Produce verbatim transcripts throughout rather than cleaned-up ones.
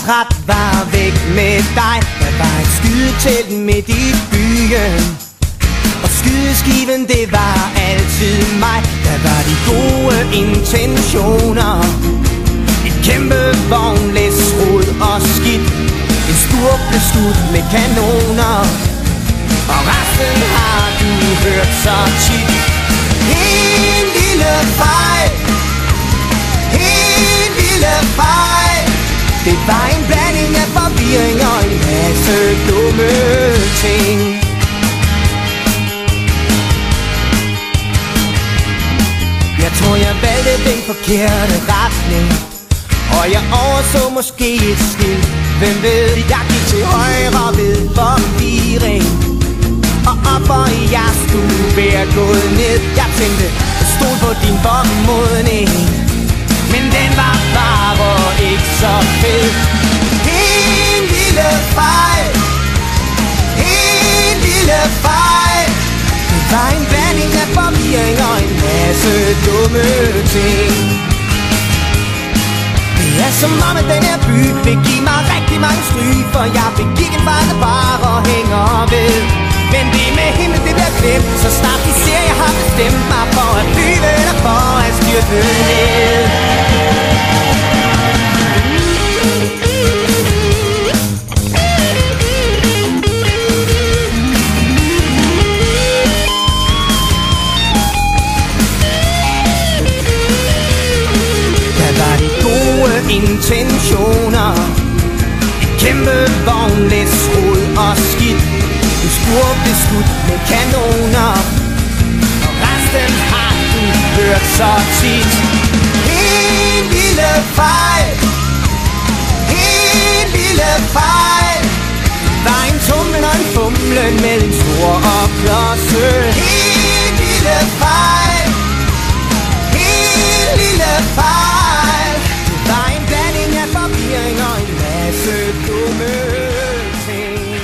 ret var væk med dig. Der var et skydetelt midt i byen, og skydeskiven det var altid mig. Der var de gode intentioner, et kæmpe vognlæs, rod og skidt. En spurg blev skudt med kanoner, og resten har du hørt så tit. En lille fejl, en lille fejl. Det var en blanding af forvirring og en masse dumme ting. Jeg tror jeg valgte den forkerte retning, og jeg overså måske et skilt. Hvem ved, jeg gik til højre ved forvirring, og op og jeg skulle være gået ned. Jeg tænkte, stol på din formodning, men den var bare ikke så fed. En lille fejl, en lille fejl. Det var en blanding af forvirring og en masse dumme ting. Det er som om at den her by vil give mig rigtig mange stryg, for jeg begik en fejl der bare hænger ved. Men det med hende det bliver glemt, så snart de ser jeg har bestemt mig for at flyve eller for at styrte ned. Intentioner, et kæmpe vognlæs, rod og skidt. En spur blev skudt med kanoner, og resten har du hørt så tit. En lille fejl, en lille fejl. Der er en tumlen og en fumlen med en stor og klodse. En lille fejl, en lille fejl. Der er en blanding af forvirring og en masse dumme ting.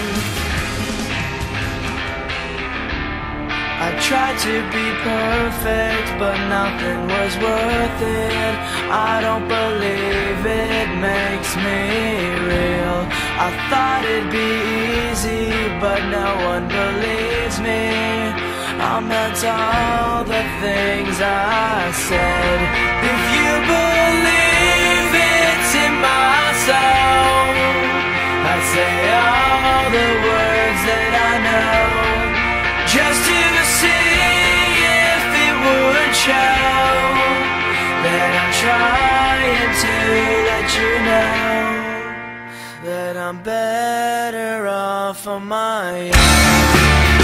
I tried to be perfect, but nothing was worth it. I don't believe it makes me real. I thought it'd be easy, but no one believes me. I meant all the things I said. If you believe it's in my soul, I'd say all the words that I know, just to see if it would show that I'm trying to let you know that I'm better off on my own.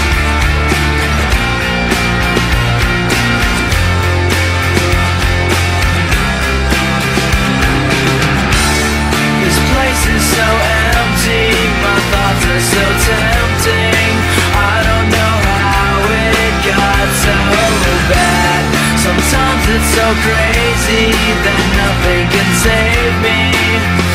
Is so empty, my thoughts are so tempting. I don't know how it got so bad. Sometimes it's so crazy that nothing can save me.